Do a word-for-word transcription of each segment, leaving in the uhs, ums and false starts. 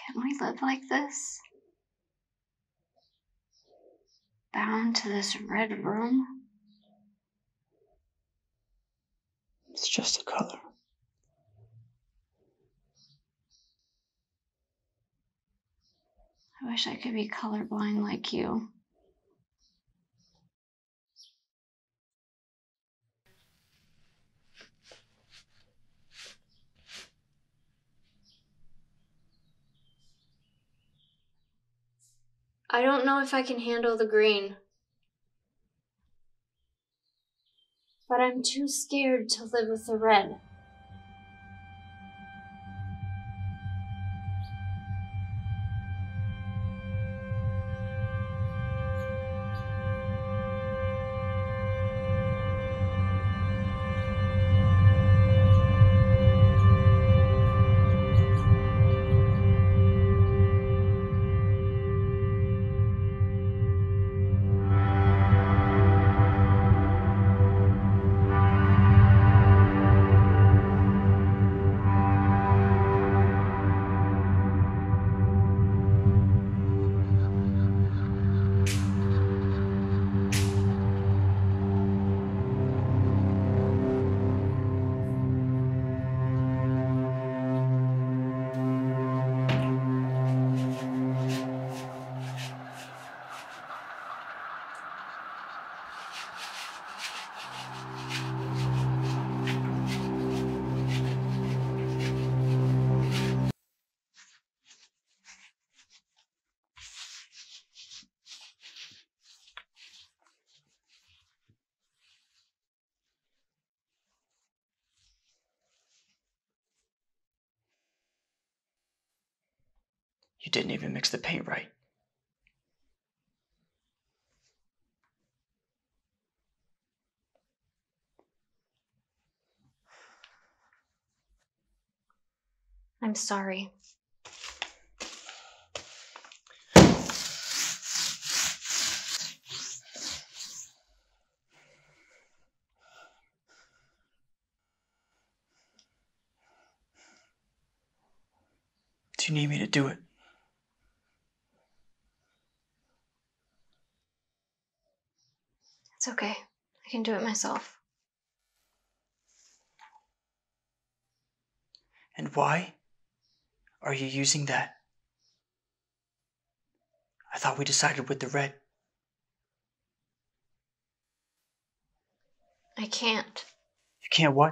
Can we live like this? Bound to this red room? It's just a color. I wish I could be colorblind like you. I don't know if I can handle the green. But I'm too scared to live with the red. You didn't even mix the paint right. I'm sorry. Do you need me to do it? It's okay. I can do it myself. And why are you using that? I thought we decided with the red. I can't. You can't what?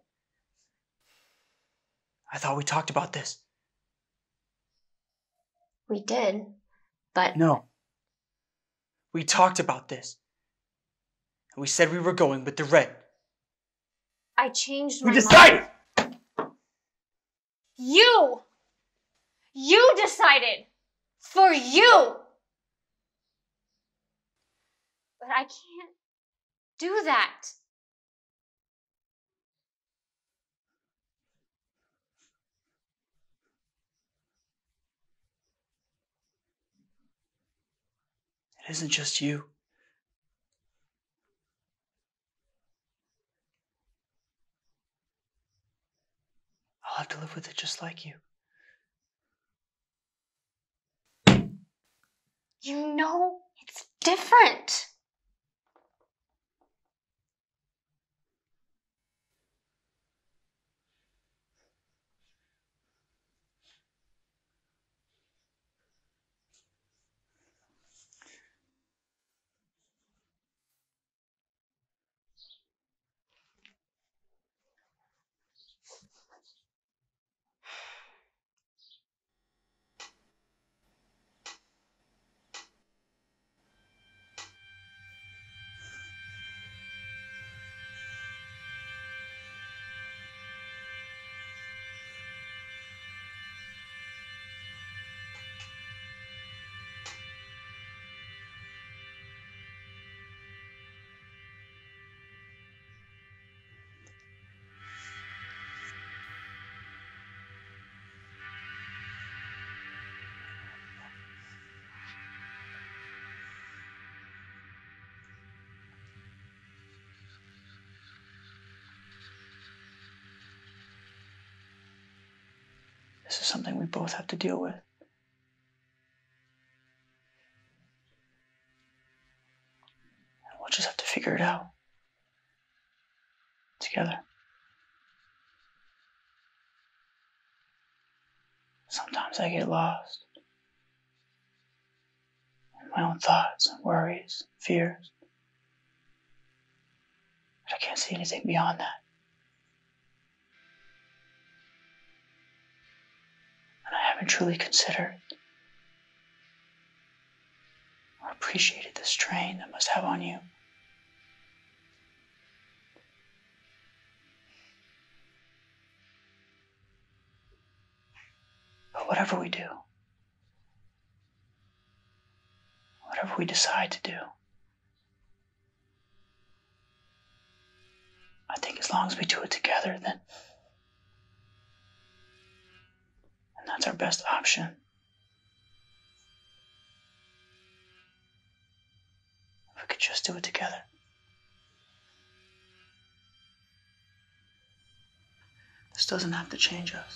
I thought we talked about this. We did, but... No. We talked about this. And we said we were going with the red. I changed my We mind. decided! You! You decided! For you! But I can't do that. It isn't just you. I'll have to live with it just like you. You know it's different. This is something we both have to deal with. figure it out together. Sometimes I get lost in my own thoughts and worries, fears. But I can't see anything beyond that. And I haven't truly considered or appreciated the strain that must have on you. But whatever we do, whatever we decide to do, I think as long as we do it together, then and that's our best option. If we could just do it together. This doesn't have to change us.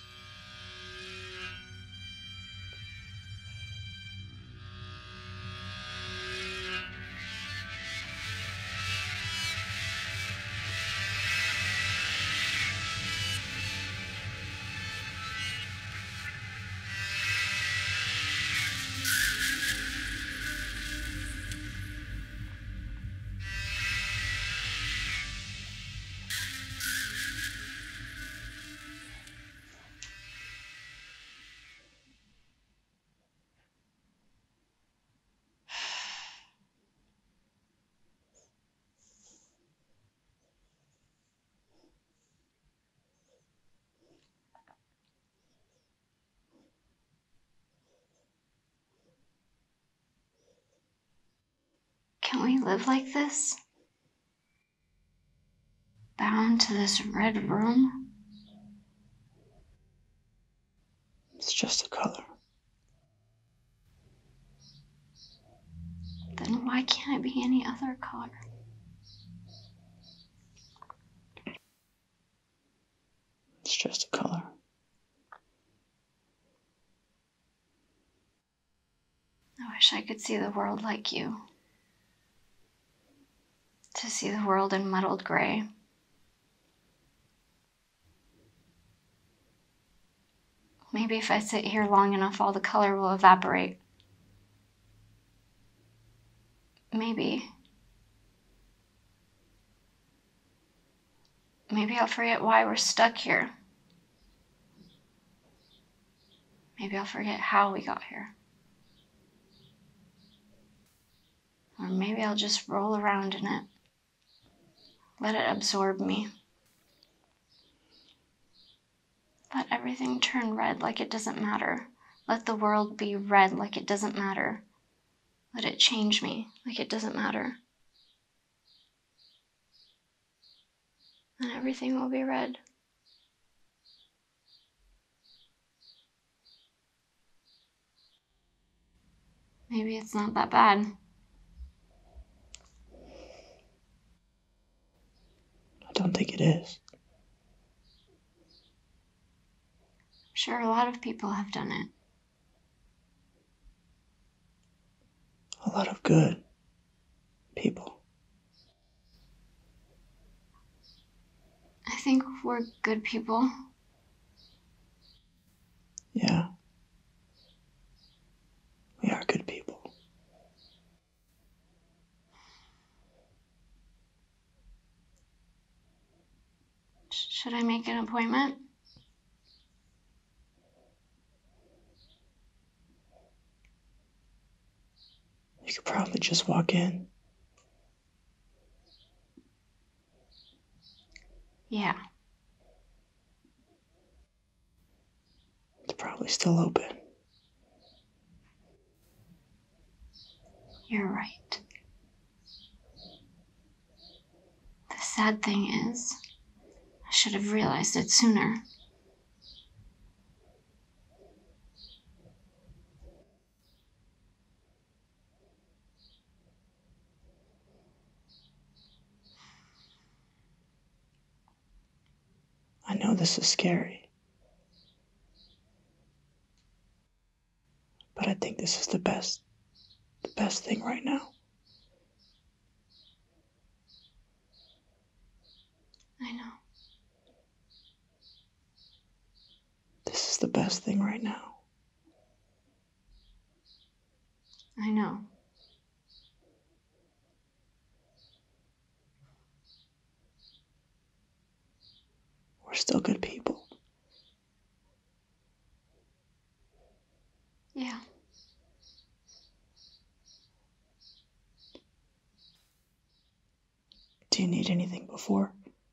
Can we live like this? Bound to this red room? It's just a color. Then why can't it be any other color? It's just a color. I wish I could see the world like you. To see the world in muddled gray. Maybe if I sit here long enough, all the color will evaporate. Maybe. Maybe I'll forget why we're stuck here. Maybe I'll forget how we got here. Or maybe I'll just roll around in it. Let it absorb me. Let everything turn red like it doesn't matter. Let the world be red like it doesn't matter. Let it change me like it doesn't matter. And everything will be red. Maybe it's not that bad. I don't think it is. I'm sure a lot of people have done it. A lot of good people. I think we're good people. Yeah. We are good people. Should I make an appointment? You could probably just walk in. Yeah. It's probably still open. You're right. The sad thing is, I should have realized it sooner. I know this is scary. But I think this is the best, the best thing right now. I know. This is the best thing right now. I know. We're still good people. Yeah. Do you need anything before?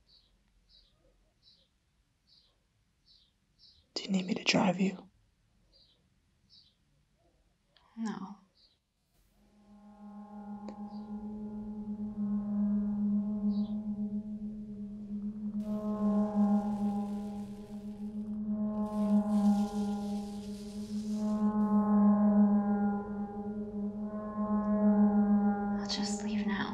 Do you need me to drive you? No. I'll just leave now.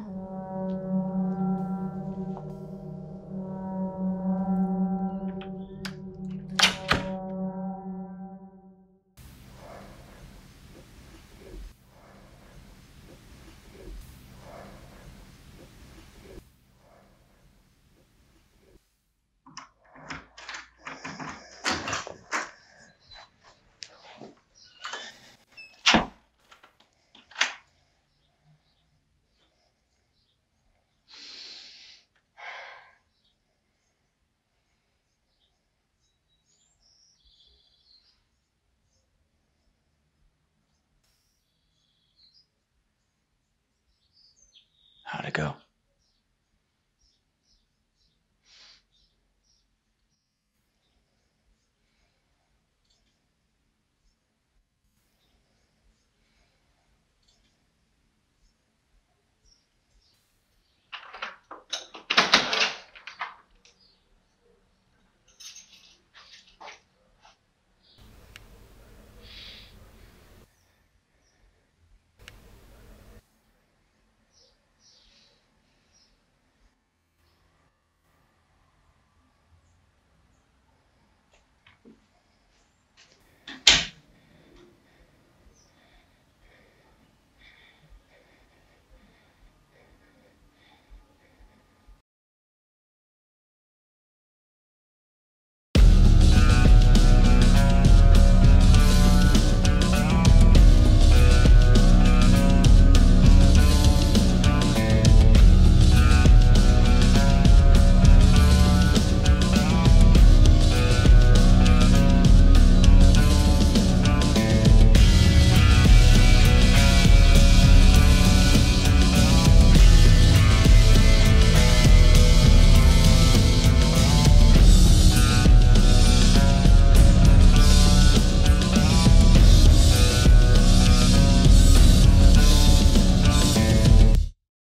How'd it go?